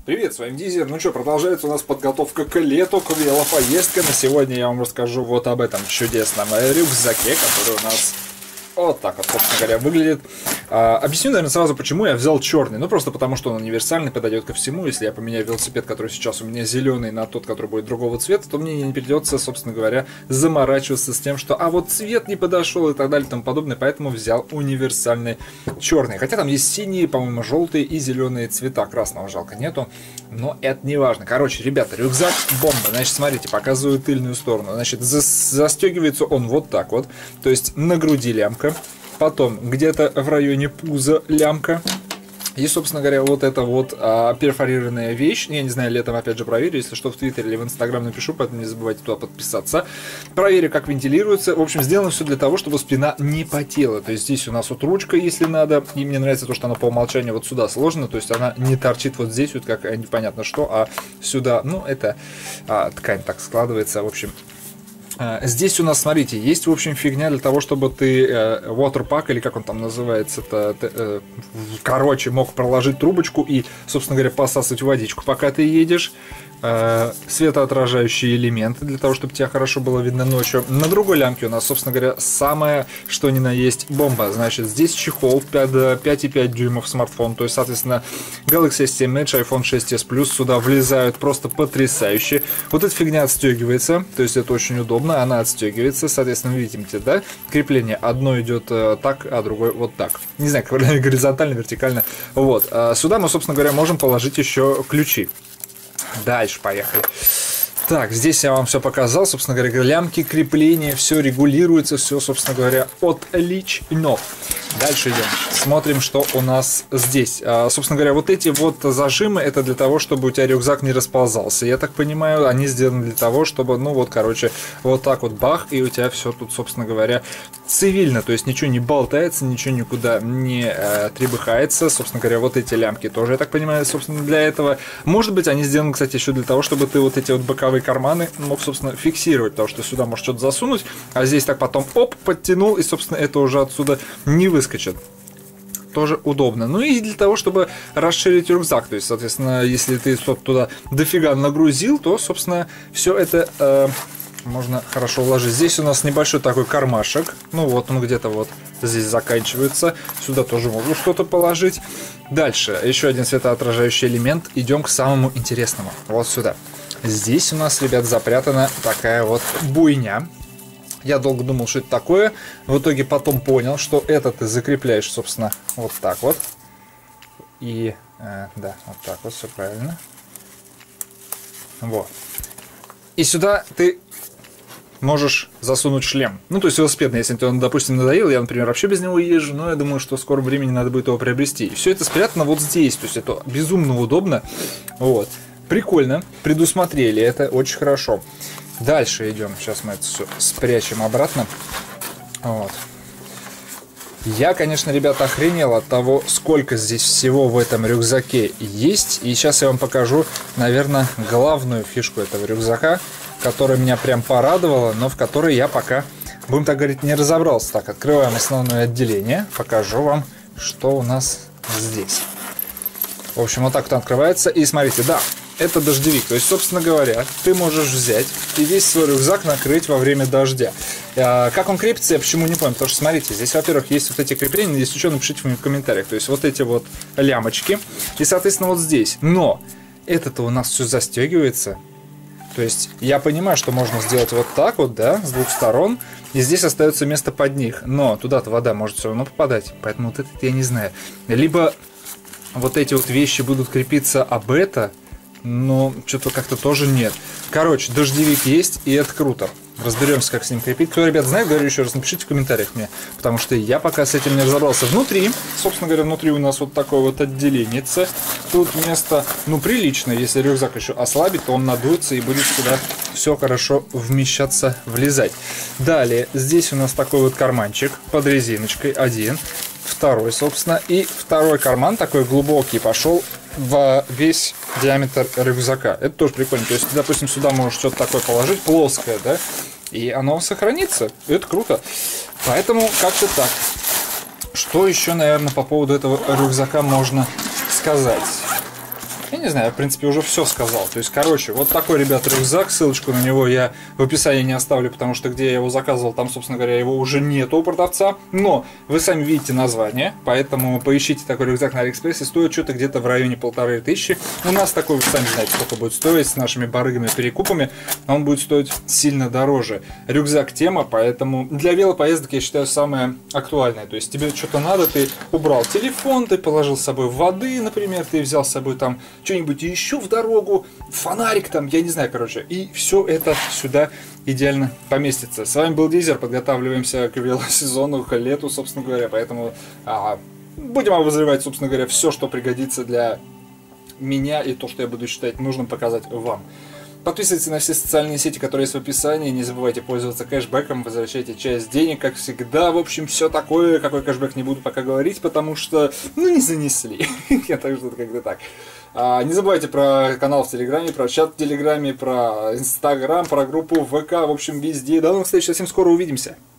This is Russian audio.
Привет, с вами Дизер. Ну что, продолжается у нас подготовка к лету, к велопоездке. На сегодня я вам расскажу вот об этом чудесном рюкзаке, который у нас вот так вот, собственно говоря, выглядит. Объясню, наверное, сразу, почему я взял черный. Ну, просто потому, что он универсальный, подойдет ко всему. Если я поменяю велосипед, который сейчас у меня зеленый, на тот, который будет другого цвета, то мне не придется, собственно говоря, заморачиваться с тем, что вот цвет не подошел и так далее и тому подобное. Поэтому взял универсальный черный. Хотя там есть синие, по-моему, желтые и зеленые цвета. Красного жалко нету, но это не важно. Короче, ребята, рюкзак бомба. Значит, смотрите, показываю тыльную сторону. Значит, застегивается он вот так вот. То есть на груди лямка. Потом где-то в районе пуза лямка. И, собственно говоря, вот эта вот перфорированная вещь. Я не знаю, летом опять же проверю. Если что, в Твиттере или в Инстаграм напишу, поэтому не забывайте туда подписаться. Проверю, как вентилируется. В общем, сделано все для того, чтобы спина не потела. То есть здесь у нас вот ручка, если надо. И мне нравится то, что она по умолчанию вот сюда сложена. То есть она не торчит вот здесь, вот как непонятно что, а сюда. Ну, это ткань так складывается. В общем, здесь у нас, смотрите, есть, в общем, фигня для того, чтобы ты waterpack, или как он там называется, короче, мог проложить трубочку и, собственно говоря, посасывать водичку, пока ты едешь. Светоотражающие элементы для того, чтобы тебя хорошо было видно ночью. На другой лямке у нас, собственно говоря, самое что ни на есть бомба. Значит, здесь чехол 5,5 дюймов смартфон, то есть, соответственно, Galaxy S7 Edge, iPhone 6s Plus сюда влезают просто потрясающе. Вот эта фигня отстегивается, то есть это очень удобно, она отстегивается, соответственно, видите, да, крепление одно идет так, а другое вот так. Не знаю, как горизонтально, вертикально. Вот, сюда мы, собственно говоря, можем положить еще ключи. Дальше поехали. Так, здесь я вам все показал, собственно говоря, лямки, крепления, все регулируется, все, собственно говоря, отлично. Дальше идем, смотрим, что у нас здесь. Собственно говоря, вот эти вот зажимы, это для того, чтобы у тебя рюкзак не расползался. Я так понимаю, они сделаны для того, чтобы, ну вот, короче, вот так вот бах, и у тебя все тут, собственно говоря, цивильно. То есть ничего не болтается, ничего никуда не требыхается. Собственно говоря, вот эти лямки тоже, я так понимаю, собственно, для этого. Может быть, они сделаны, кстати, еще для того, чтобы ты вот эти вот боковые карманы мог, собственно, фиксировать, потому что сюда можешь что-то засунуть, а здесь так потом, оп, подтянул, и, собственно, это уже отсюда не выскочит. Тоже удобно. Ну и для того, чтобы расширить рюкзак, то есть, соответственно, если ты туда дофига нагрузил, то, собственно, все это можно хорошо уложить. Здесь у нас небольшой такой кармашек, ну вот он где-то вот здесь заканчивается, сюда тоже можно что-то положить. Дальше, еще один светоотражающий элемент, идем к самому интересному, вот сюда. Здесь у нас, ребят, запрятана такая вот буйня. Я долго думал, что это такое. В итоге потом понял, что это ты закрепляешь, собственно, вот так вот. И, да, вот так вот, все правильно. Вот. И сюда ты можешь засунуть шлем. Ну, то есть велосипедный, если он, допустим, надоел, я, например, вообще без него езжу, но я думаю, что в скором времени надо будет его приобрести. И все это спрятано вот здесь, то есть это безумно удобно. Вот. Прикольно, предусмотрели, это очень хорошо. Дальше идем, сейчас мы это все спрячем обратно. Вот. Я, конечно, ребята, охренел от того, сколько здесь всего в этом рюкзаке есть. И сейчас я вам покажу, наверное, главную фишку этого рюкзака, которая меня прям порадовала, но в которой я пока, будем так говорить, не разобрался. Так, открываем основное отделение, покажу вам, что у нас здесь. В общем, вот так вот открывается. И смотрите, да, это дождевик. То есть, собственно говоря, ты можешь взять и весь свой рюкзак накрыть во время дождя. Как он крепится, я почему не понял. Потому что, смотрите, здесь, во-первых, есть вот эти крепления. Если что, напишите мне в комментариях. То есть, вот эти вот лямочки. И, соответственно, вот здесь. Но это-то у нас все застегивается. То есть, я понимаю, что можно сделать вот так вот, да, с двух сторон. И здесь остается место под них. Но туда-то вода может все равно попадать. Поэтому вот это я не знаю. Либо вот эти вот вещи будут крепиться об это, но что-то как-то тоже нет. Короче, дождевик есть, и это круто. Разберемся, как с ним крепить. Кто, ребят, знает, говорю еще раз, напишите в комментариях мне, потому что я пока с этим не разобрался. Внутри, собственно говоря, внутри у нас вот такое вот отделение. Тут место, ну, прилично. Если рюкзак еще ослабит, то он надуется и будет сюда все хорошо вмещаться, влезать. Далее, здесь у нас такой вот карманчик под резиночкой, один. Второй, собственно, и второй карман такой глубокий пошел в весь диаметр рюкзака. Это тоже прикольно. То есть, допустим, сюда можешь что-то такое положить, плоское, да, и оно сохранится. Это круто. Поэтому как-то так. Что еще, наверное, по поводу этого рюкзака можно сказать? Я не знаю, я, в принципе, уже все сказал. То есть, короче, вот такой, ребят, рюкзак. Ссылочку на него я в описании не оставлю, потому что где я его заказывал, там, собственно говоря, его уже нету у продавца. Но вы сами видите название, поэтому поищите такой рюкзак на Алиэкспрессе. Стоит что-то где-то в районе 1500. У нас такой, вы сами знаете, сколько будет стоить с нашими барыгами-перекупами. Он будет стоить сильно дороже. Рюкзак тема, поэтому для велопоездок, я считаю, самое актуальное. То есть тебе что-то надо, ты убрал телефон, ты положил с собой воды, например, ты взял с собой там что-нибудь еще в дорогу, фонарик там, я не знаю, короче. И все это сюда идеально поместится. С вами был Дизер, подготавливаемся к велосезону, к лету, собственно говоря. Поэтому будем обозревать, собственно говоря, все, что пригодится для меня и то, что я буду считать нужным показать вам. Подписывайтесь на все социальные сети, которые есть в описании. Не забывайте пользоваться кэшбэком, возвращайте часть денег, как всегда. В общем, все такое. Какой кэшбэк, не буду пока говорить, потому что, не занесли. Я так что-то как-то так. Не забывайте про канал в Телеграме, про чат в Телеграме, про Инстаграм, про группу ВК. В общем, везде. До новых встреч, совсем скоро увидимся.